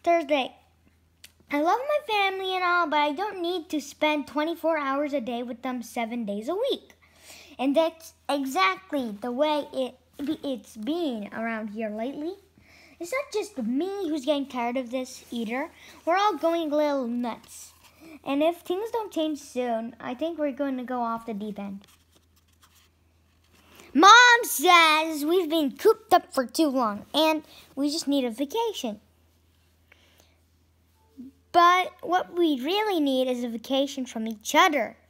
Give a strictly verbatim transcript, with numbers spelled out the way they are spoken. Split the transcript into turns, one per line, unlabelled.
Thursday. I love my family and all, but I don't need to spend twenty-four hours a day with them seven days a week. And that's exactly the way it, it's been around here lately. It's not just me who's getting tired of this either. We're all going a little nuts. And if things don't change soon, I think we're going to go off the deep end. Mom says we've been cooped up for too long and we just need a vacation. But what we really need is a vacation from each other.